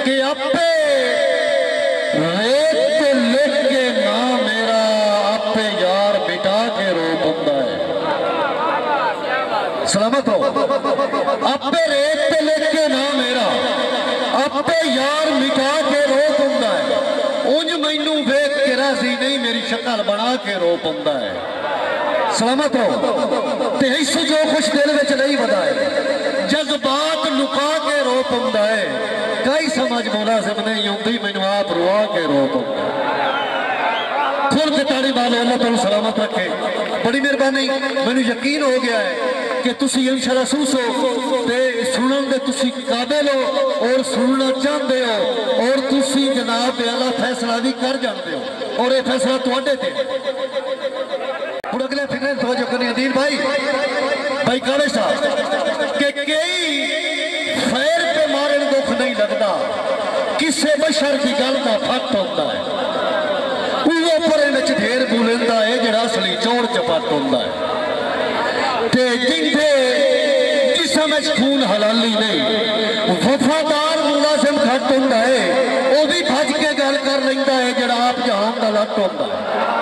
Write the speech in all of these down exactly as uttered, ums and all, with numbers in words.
کہ اپے ریت تے لکھ کے نا میرا اپے یار مٹا کے رو بندہ ہے سلامت ہو اپے ریت تے لکھ کے نا میرا اپے یار مٹا کے رو بندہ ہے انج مینوں ویکھ کے راضی نہیں میری شکل بنا کے رو بندہ ہے سلامت ہو تے حصہ جو خوش دل وچ نہیں ودائے جذبات لکا کے رو پندہ ہے کئی سمجھ ملازم نہیں ہوندی مینوں آپ روا کے رو پندہ ہے کھل کے تاڑی بالے اللہ تعالی سلامت رکھے بڑی مہربانی مینوں یقین ہو گیا ہے کہ تسی انشاءاللہ سوسو تے سنن دے تسی قابل ہو اور سننا چاہتے ہو اور تسی جناب اللہ فیصلہ بھی کر جانتے ہو اور یہ فیصلہ تواڈے تے اور اگلے فکریں توجہ کرنی عدیل بھائی بھائی کالے صاحب کہ کئی خیر پہ مارن دکھ نہیں لگتا کسے بشر کی گل کا پھٹ ہوتا ہے وہ پرے وچ ڈھیر بولندا ہے جڑا اصلی چوڑ چپٹ ہوتا ہے تے جنتے جسم وچ خون حلالی نہیں وفادار ملازم گھٹ ہوتا ہے وہ بھی بھج کے گل کر لیندا ہے جڑا آپ جہان دا لٹ ہوتا ہے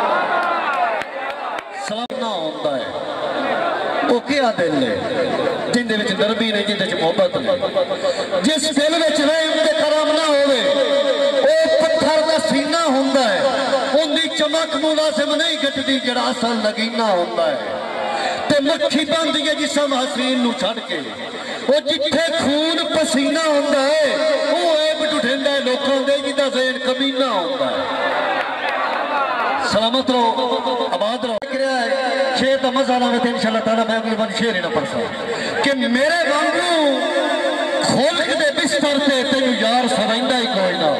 سلام نہ ہوتا ہے وہ کیا دل ہے جن دے وچ نرمی نہیں جن دے وچ محبت نہیں جس دل وچ رحم تے کرم نہ ہوئے او پتھر دا سینہ ہوندا ہے ان دی چمک ملازم نہیں گٹدی جڑا اصل لگینا ہوندا ہے تے مکھی بندی ہے جسم حسین نو چھڑ کے وہ جتھے خون پسینہ ہوندا ہے وہ عیب ڈھونڈا ہے لوکاں دے جدا ذہن کمینہ ہوندا ہے سلامت رہو آباد رہو شیر دا مزہ نہ ہوتے انشاءاللہ تعالیٰ میں اگلی بار شیر ہی نہ پڑھ سکتا کہ میرے وانگو خلق دے بستر تے تینو یار سمجھدا ہی کوئی نہ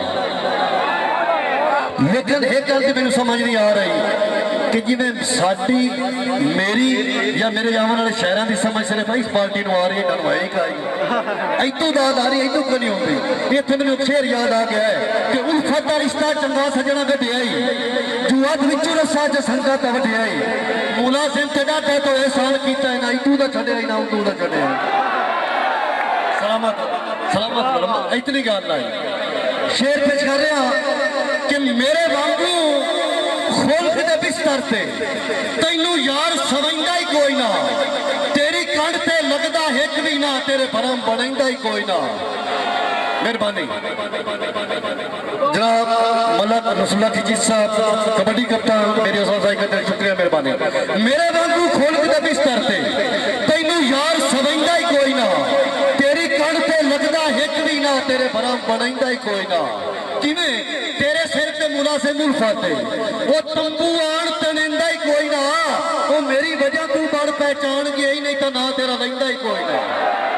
لیکن ایک گل تے مینوں سمجھ نہیں آ رہی کہ جویں ساڈی میری یا میرے آون والے شہراں دی سمجھ صرف اس پارٹی نوں آ رہی ہے گل ہوئی کائی ایتوں داد آ رہی ایتوں کیوں نہیں ہوندی ایتھے مینوں ایک شعر یاد آ گیا ہے کہ الفت دا رشتہ چنگا سجنا گڈیائی جو اج وچوں رسا چ سنگت وڈیائی ملازم تے ڈاٹا تو احسان کیتا ہے نہ ایتوں دا چھڈیا نہ اونوں دا چھڈیا سلامت سلامت اتنی گل آئی شعر پیش کر رہا کہ میرے وانگو خلق دے بستر تے تینوں یار سمجھدا ہی کوئی نہ تیری کنڈ تے لگدا ہک بھی نہ تیرے بھرم بنیندا ہی کوئی نہ مہربانی جناب ملک رسول اللہ کی صاحب کبڈی کپتان میری افزائی کرتے شکریہ مہربانی میرے وانگو خلق دے بستر تے تینوں یار سمجھدا ہی کوئی نہ تیری کنڈ تے لگدا ہک بھی نہ تیرے بھرم بنیندا ہی کوئی نہ کیویں تیرے سر تے ملازم الفت ہے وہ تمبو آن تنیندا ہی کوئی نہ وہ میری وجہ تو بڑھ پہچان گیا ہی نہیں تو نہ تیرا لیندا ہی کوئی نہ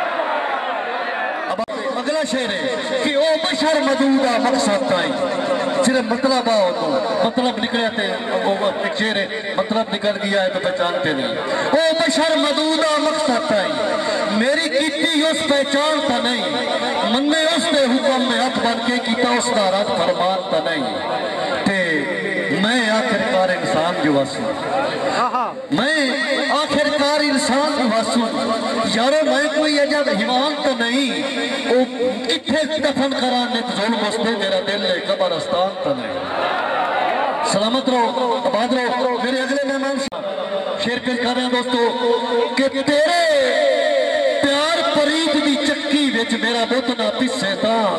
اگلا شعر ہے کہ او بشر مدودہ مقصد تائیں صرف مطلب آؤ تو مطلب نکلے تھے ایک شعر ہے مطلب نکل گیا ہے تو پہچانتے نہیں او بشر مدودہ مقصد تائیں میری کیتی اس پہچان تا نہیں مننے اس دے حکم میں ہاتھ بن کے کیتا اس دا رد فرمان تا نہیں تے میں آخر کار انسان جو واسو میں آخر کار انسان جو واسو یارو میں کوئی عجب حیوان تو نہیں او کتھے دفن کرانے ظلم مستے میرا دل ہے قبرستان تو نہیں سلامت رہو آباد رہو میرے اگلے مہمان شیر پیش کر رہے ہیں دوستو کہ تیرے پیار پرید دی چکی وچ میرا بت نہ پسے تاں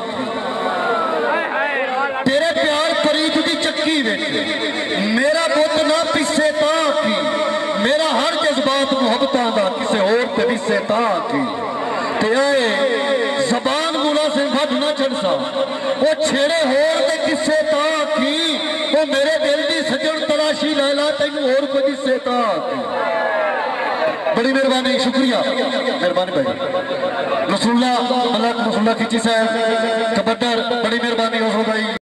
تیرے پیار پرید دی چکی وچ میرا بت نہ پسے تاں کی میرا ہر جذبات محبتاں دا کسے اور تے پسے تاں کی تے آئے زبان ملازم بھٹ نہ چڑسا وہ چھیڑے ہور تے کسے تاں کی وہ میرے دل دی سجن تلاشی لیلا تینوں اور کو جسے تاں کی بڑی مہربانی شکریہ مہربانی بھائی رسول اللہ ملک رسول اللہ کھچی صاحب کبڈر بڑی مہربانی رسول بھائی